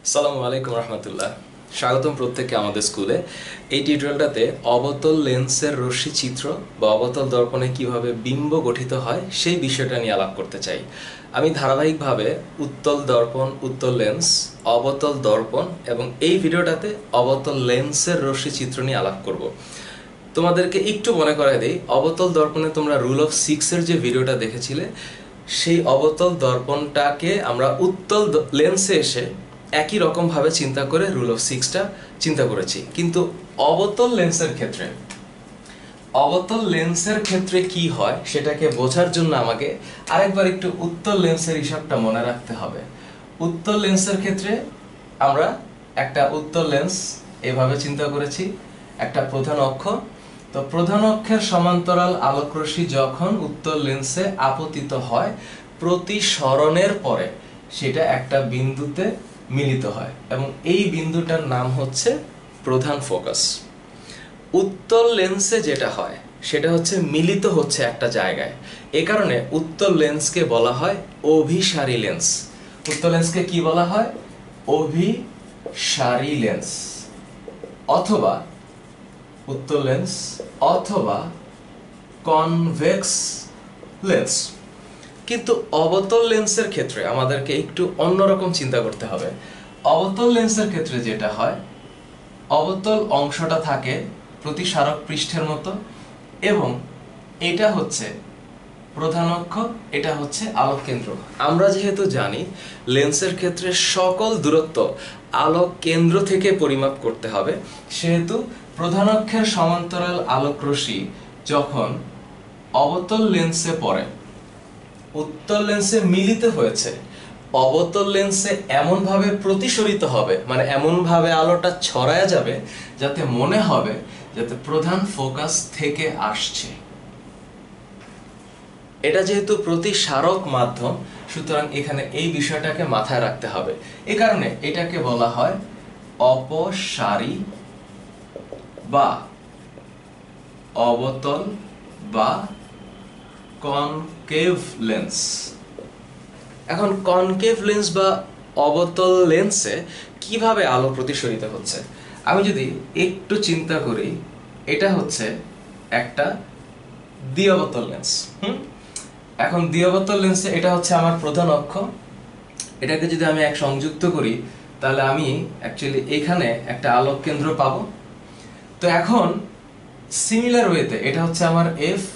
আসসালামু আলাইকুম রহমতুল্লাহ। স্বাগতম প্রত্যেককে আমাদের স্কুলে। এই টিউটোরিয়ালটাতে অবতল লেন্সের রশ্মি চিত্র বা অবতল দর্পণে কিভাবে বিম্ব গঠিত হয় সেই বিষয়টা নিয়ে আলাপ করতে চাই। আমি ধারাবাহিকভাবে উত্তল দর্পণ, উত্তল লেন্স, অবতল দর্পণ এবং এই ভিডিওটাতে অবতল লেন্সের রশ্মি চিত্র নিয়ে আলাপ করব। তোমাদেরকে একটু মনে করায় দিই, অবতল দর্পণে তোমরা রুল অফ সিক্সের যে ভিডিওটা দেখেছিলে, সেই অবতল দর্পণটাকে আমরা উত্তল লেন্সে এসে একই রকমভাবে চিন্তা করে রুল অফ সিক্সটা চিন্তা করেছি। কিন্তু অবতল লেন্সের ক্ষেত্রে কি হয় সেটাকে বোঝার জন্য আমাকে আরেকবার একটু উত্তল লেন্সের হিসাবটা মনে রাখতে হবে। উত্তল লেন্সের ক্ষেত্রে আমরা একটা উত্তল লেন্স এভাবে চিন্তা করেছি, একটা প্রধান অক্ষ। তো প্রধান অক্ষের সমান্তরাল আলোকরশ্মি যখন উত্তল লেন্সে আপতিত হয়, প্রতিসরণের পরে সেটা একটা বিন্দুতে মিলিত হয় এবং এই বিন্দুটার নাম হচ্ছে প্রধান ফোকাস। উত্তল লেন্সে যেটা হয় সেটা হচ্ছে মিলিত হচ্ছে একটা জায়গায়। এ কারণে উত্তল লেন্সকে বলা হয় অভিসারী লেন্স। উত্তল লেন্সকে কি বলা হয়? অভিসারী লেন্স অথবা উত্তল লেন্স অথবা কনভেক্স লেন্স। কিন্তু অবতল লেন্সের ক্ষেত্রে আমাদেরকে একটু অন্যরকম চিন্তা করতে হবে। অবতল লেন্সের ক্ষেত্রে যেটা হয়, অবতল অংশটা থাকে প্রতিসারক পৃষ্ঠের মতো এবং এটা হচ্ছে প্রধান অক্ষ, এটা হচ্ছে আলোক কেন্দ্র। আমরা যেহেতু জানি লেন্সের ক্ষেত্রে সকল দূরত্ব আলোক কেন্দ্র থেকে পরিমাপ করতে হবে, সেহেতু প্রধান অক্ষের সমান্তরাল আলোক রশ্মি যখন অবতল লেন্সে পড়ে, উত্তল লেন্সে মিলিত হয়েছে, অবতল লেন্সে এমনভাবে প্রতিসরিত হবে, মানে এমনভাবে আলোটা ছড়ায় যাবে যাতে মনে হবে যাতে প্রধান ফোকাস থেকে আসছে। এটা যেহেতু প্রতিসারক মাধ্যম, সুতরাং এখানে এই বিষয়টাকে মাথায় রাখতে হবে। এ কারণে এটাকে বলা হয় অপসারী বা অবতল বা কনকেভ লেন্স। এখন কনকেভ লেন্স বা অবতল লেন্সে কিভাবে আলো প্রতিসরিত হচ্ছে আমি যদি একটু চিন্তা করি, এটা হচ্ছে একটা দ্বিঅবতল লেন্স। এখন দ্বিঅবতল লেন্সে এটা হচ্ছে আমার প্রধান অক্ষ। এটাকে যদি আমি এক সংযুক্ত করি তাহলে আমি অ্যাকচুয়ালি এখানে একটা আলোক কেন্দ্র পাবো। তো এখন সিমিলার ওয়েতে এটা হচ্ছে আমার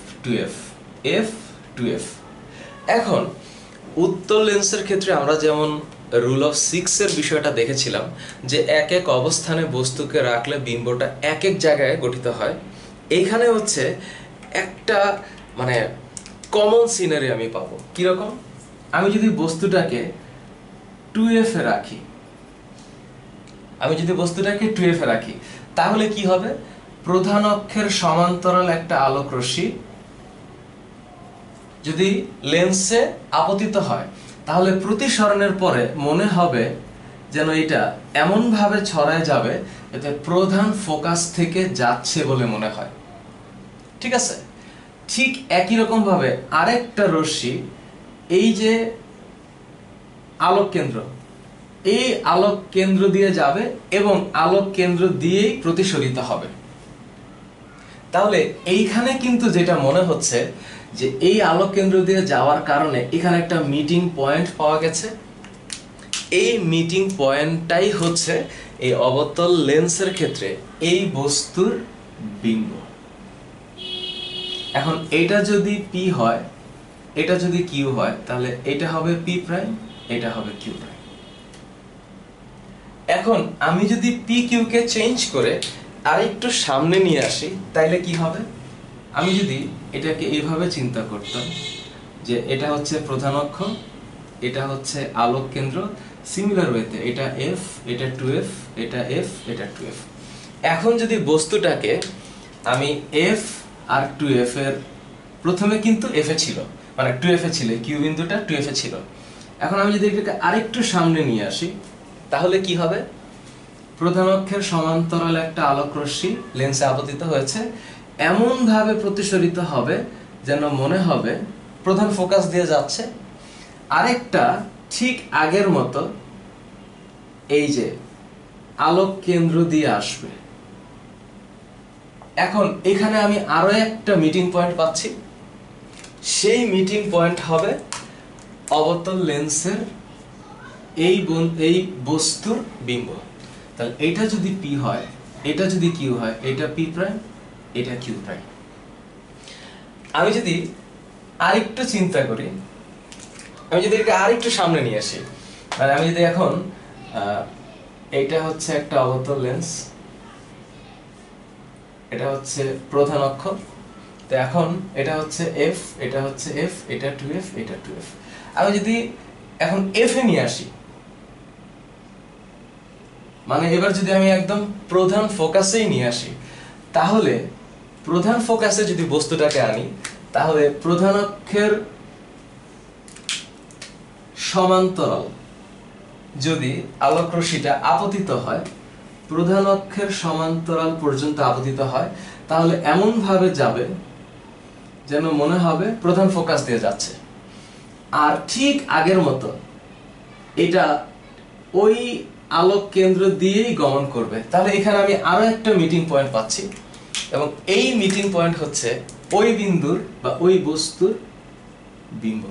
F2F। এখন উত্তল লেন্সের ক্ষেত্রে আমরা যেমন রুল অফ সিক্সের বিষয়টা দেখেছিলাম যে এক এক অবস্থানে বস্তুকে রাখলে বিম্বটা এক এক জায়গায় গঠিত হয়, এইখানে হচ্ছে একটা মানে কমন সিনারি আমি পাবো। কিরকম? আমি যদি বস্তুটাকে 2F এ রাখি, তাহলে কি হবে? প্রধান অক্ষের সমান্তরাল একটা আলোক রশ্মি যদি লেন্সে আপতিত হয়, তাহলে প্রতিসরণের পরে মনে হবে যেন এটা এমন ভাবে ছড়ায় যাবে যাতে প্রধান ফোকাস থেকে যাচ্ছে বলে মনে হয়। ঠিক আছে? ঠিক একই রকম ভাবে আরেকটা রশ্মি, এই যে আলোক কেন্দ্র, এই আলোক কেন্দ্র দিয়ে যাবে এবং আলোক কেন্দ্র দিয়েই প্রতিসরিত হবে। তাহলে এইখানে কিন্তু যেটা মনে হচ্ছে যে এই আলোক কেন্দ্র দিয়ে যাওয়ার কারণে এখানে একটা মিটিং পয়েন্ট পাওয়া গেছে। এই মিটিং পয়েন্টটাই হচ্ছে এই অবতল লেন্সের ক্ষেত্রে এই বস্তুর বিম্ব। এখন এটা যদি P হয়, এটা যদি Q হয়, তাহলে এটা হবে P প্রাইম, এটা হবে Q প্রাইম। এখন আমি যদি PQ কে চেঞ্জ করে আরেকটু সামনে নিয়ে আসি, তাইলে কি হবে? আমি যদি এটাকে এইভাবে চিন্তা করতাম যে এটা হচ্ছে প্রধান অক্ষ, এটা হচ্ছে আলোক কেন্দ্র, সিমিলার ওয়েতে এটা F, এটা 2F, এটা F, এটা 2F। এখন যদি বস্তুটাকে আমি F আর 2F এর, প্রথমে কিন্তু F এ ছিল, মানে 2F এ ছিল, কিউ বিন্দুটা 2F এ ছিল। এখন আমি যদি এটাকে আরেকটু সামনে নিয়ে আসি, তাহলে কি হবে? প্রধান অক্ষের সমান্তরাল একটা আলোক রশ্মি লেন্সে আপতিত হয়েছে, এমন ভাবে প্রতিসরিত হবে যেন মনে হবে প্রধান ফোকাস দিয়ে যাচ্ছে। আরেকটা ঠিক আগের মতো এই যে আলোক কেন্দ্র দিয়ে আসবে। এখন এখানে আমি আরো একটা মিটিং পয়েন্ট পাচ্ছি, সেই মিটিং পয়েন্ট হবে অবতল লেন্সের এই বস্তুর বিম্ব। তাহলে এটা যদি পি হয়, এটা যদি কিউ হয়, এটা পি প্রাইম, এটা কিউ প্রাইম। আমি যদি আরেকটু চিন্তা করি, আমি যদি এটাকে আরেকটু সামনে নিয়ে আসি, মানে আমি যদি এখন এটা হচ্ছে একটা অবতল লেন্স, এটা হচ্ছে প্রধান অক্ষ, তো এখন এটা হচ্ছে এফ, এটা হচ্ছে এফ, এটা 2f, এটা 2f। আমি যদি এখন এফ এ নিয়ে আসি, মানে এবার যদি আমি একদম প্রধান ফোকাসেই নিয়ে আসি, তাহলে প্রধান ফোকাসে যদি বস্তুটাকে আনি, তাহলে প্রধান অক্ষের সমান্তরাল যদি আলোক রশ্মিটা আপতিত হয়, প্রধান অক্ষের সমান্তরাল পর্যন্ত আপতিত হয়, তাহলে এমন ভাবে যাবে যেন মনে হবে প্রধান ফোকাস দিয়ে যাচ্ছে। আর ঠিক আগের মতো এটা ওই আলোক কেন্দ্র দিয়েই গমন করবে। তাহলে এখানে আমি আরো একটা মিটিং পয়েন্ট পাচ্ছি, এবং এই মিটিং পয়েন্ট হচ্ছে ওই বিন্দুর বা ওই বস্তুর বিম্ব।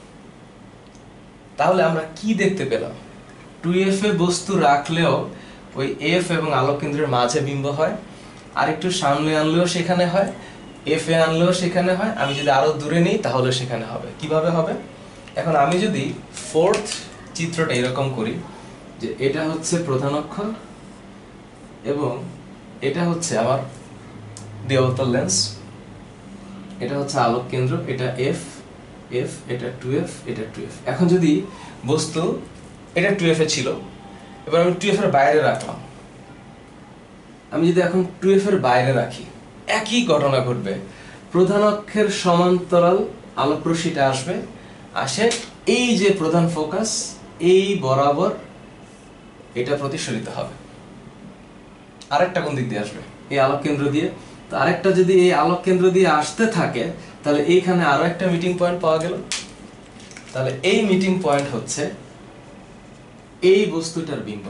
তাহলে আমরা কি দেখতে পেলাম? 2f এ বস্তু রাখলেও ওই f এবং আলোক কেন্দ্রের মাঝে বিম্ব হয়, আর একটু সামনে আনলেও সেখানে হয়, f এ আনলেও সেখানে হয়, আমি যদি আরো দূরে নিই তাহলে সেখানে হবে। কিভাবে হবে? এখন আমি যদি ফোর্থ চিত্রটা এরকম করি যে এটা হচ্ছে প্রধান অক্ষ এবং এটা হচ্ছে আমার দ্বি-অবতল লেন্স, এটা হচ্ছে আলোক কেন্দ্র, এটা f, এটা 2f, এটা 2f। এখন যদি বস্তু এটা 2f এ ছিল, এবার আমি 2f এর বাইরে রাখলাম, আমি যদি এখন 2f এর বাইরে রাখি, একই ঘটনা ঘটবে। প্রধান অক্ষের সমান্তরাল আলোক রশ্মিটা আসবে, আসে এই যে প্রধান ফোকাস, এই বরাবর এটা প্রতিসরিত হবে। আরেকটা কোন দিক দিয়ে আসবে? এই আলোক কেন্দ্র দিয়ে। তো আরেকটা যদি এই আলোক কেন্দ্র দিয়ে আসতে থাকে, তাহলে এইখানে আরো একটা মিটিং পয়েন্ট পাওয়া গেল। তাহলে এই মিটিং পয়েন্ট হচ্ছে এই বস্তুটার বিম্ব।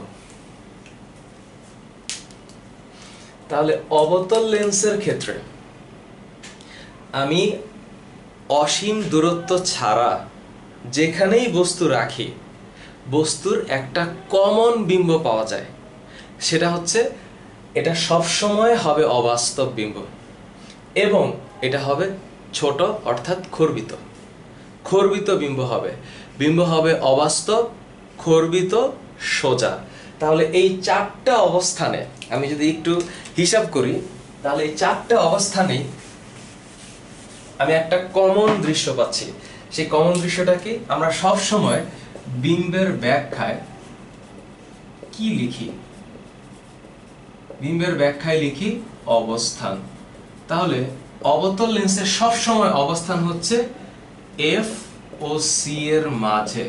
তাহলে অবতল লেন্সের ক্ষেত্রে আমি অসীম দূরত্ব ছাড়া যেখানেই বস্তু রাখি, বস্তুর একটা কমন বিম্ব পাওয়া যায়। সেটা হচ্ছে এটা সব সময় হবে অবাস্তব বিম্ব, এবং এটা হবে ছোট অর্থাৎ খর্বিত বিম্ব হবে। বিম্ব হবে অবাস্তব, খর্বিত, সোজা। তাহলে এই চারটা অবস্থানে আমি যদি একটু হিসাব করি, তাহলে এই চারটা অবস্থানেই আমি একটা কমন দৃশ্য পাচ্ছি। সেই কমন দৃশ্যটা কি? আমরা সব সময় বিম্বের ব্যাখ্যায় কি লিখি? বিম্বের ব্যাখ্যায় লিখি অবস্থান। তাহলে অবতল লেন্সের সব সময় অবস্থান হচ্ছে এফ ও সি এর মাঝে।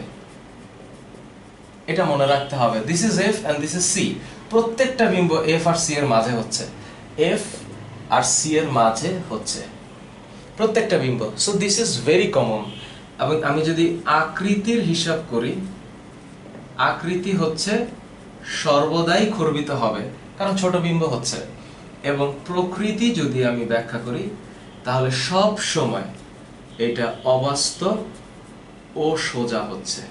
এটা মনে রাখতে হবে, this is F and this is C. প্রত্যেকটা বিম্ব এফ আর সি এর মাঝে হচ্ছে, এফ আর সি এর মাঝে হচ্ছে প্রত্যেকটা বিম্ব। So this is very common. এবং আমি যদি আকৃতির হিসাব করি, আকৃতি হচ্ছে সর্বদাই খর্বিত হবে, কারণ ছোট বিম্ব হচ্ছে। এবং প্রকৃতি যদি আমি ব্যাখ্যা করি, তাহলে সব সময় এটা অবাস্তব ও সোজা হচ্ছে।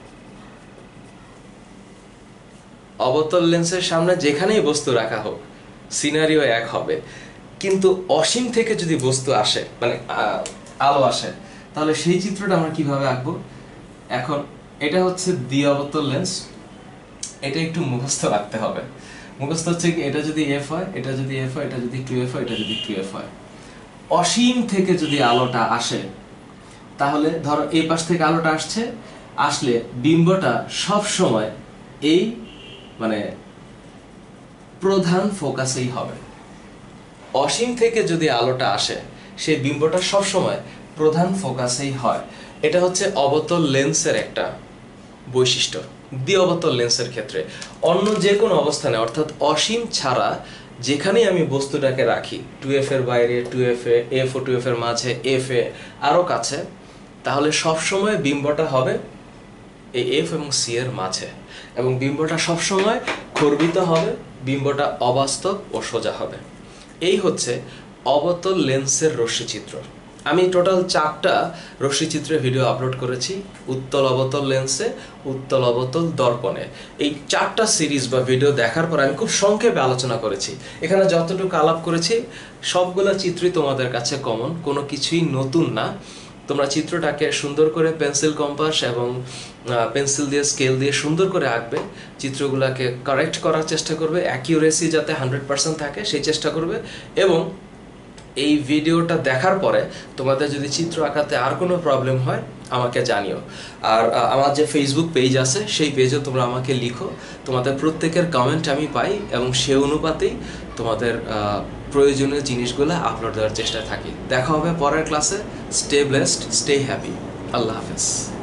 অবতল লেন্সের সামনে যেখানেই বস্তু রাখা হোক, সিনারিও এক হবে। কিন্তু অসীম থেকে যদি বস্তু আসে, মানে আলো আসে, তাহলে সেই চিত্রটা আমরা কিভাবে আঁকবো? এখন এটা হচ্ছে দ্বি-অবতল লেন্স, এটা একটু মুখস্থ রাখতে হবে। মুখস্থ হচ্ছে কি, এটা যদি এফ হয়, এটা যদি এফ হয়, এটা যদি 2f হয়, এটা যদি 2f হয়। অসীম থেকে যদি আলোটা আসে, তাহলে ধরো এই পাশ থেকে আলোটা আসছে, আসলে বিম্বটা সব সময় এই মানে প্রধান ফোকাসেই হবে। অসীম থেকে যদি আলোটা আসে, সেই বিম্বটা সব সময় প্রধান ফোকাসেই হয়। এটা হচ্ছে অবতল লেন্সের একটা বৈশিষ্ট্য। দ্বি-অবতল লেন্সের ক্ষেত্রে অন্য যে কোনো অবস্থানে, অর্থাৎ অসীম ছাড়া যেখানেই আমি বস্তুটাকে রাখি, 2f এর বাইরে, 2f এ, f ও 2f এর মাঝে, f এ, আরো কাছে, তাহলে সব সময় বিম্বটা হবে এই এফ এবং সি এর মাঝে, এবং বিম্বটা সবসময় খর্বিত হবে, বিম্বটা অবাস্তব ও সোজা হবে। এই হচ্ছে অবতল লেন্সের রশ্মিচিত্র। আমি টোটাল 4টা রশ্মিচিত্রের ভিডিও আপলোড করেছি, উত্তল অবতল লেন্সে, উত্তল অবতল দর্পণে। এই 4টা সিরিজ বা ভিডিও দেখার পর আমি খুব সংক্ষেপে আলোচনা করেছি। এখানে যতটুকু আলাপ করেছি সবগুলো চিত্রই তোমাদের কাছে কমন, কোনো কিছুই নতুন না। তোমরা চিত্রটাকে সুন্দর করে পেন্সিল কম্পাস এবং পেন্সিল দিয়ে স্কেল দিয়ে সুন্দর করে আঁকবে, চিত্রগুলোকে কারেক্ট করার চেষ্টা করবে, অ্যাকিউরেসি যাতে 100% থাকে সেই চেষ্টা করবে। এবং এই ভিডিওটা দেখার পরে তোমাদের যদি চিত্র আঁকাতে আর কোনো প্রবলেম হয় আমাকে জানিও। আর আমার যে ফেসবুক পেজ আছে সেই পেজেও তোমরা আমাকে লিখো, তোমাদের প্রত্যেকের কমেন্ট আমি পাই এবং সে অনুপাতেই তোমাদের প্রয়োজনীয় জিনিসগুলো আপলোড দেওয়ার চেষ্টা থাকি। দেখা হবে পরের ক্লাসে। Stay blessed, stay happy. আল্লাহ হাফেজ।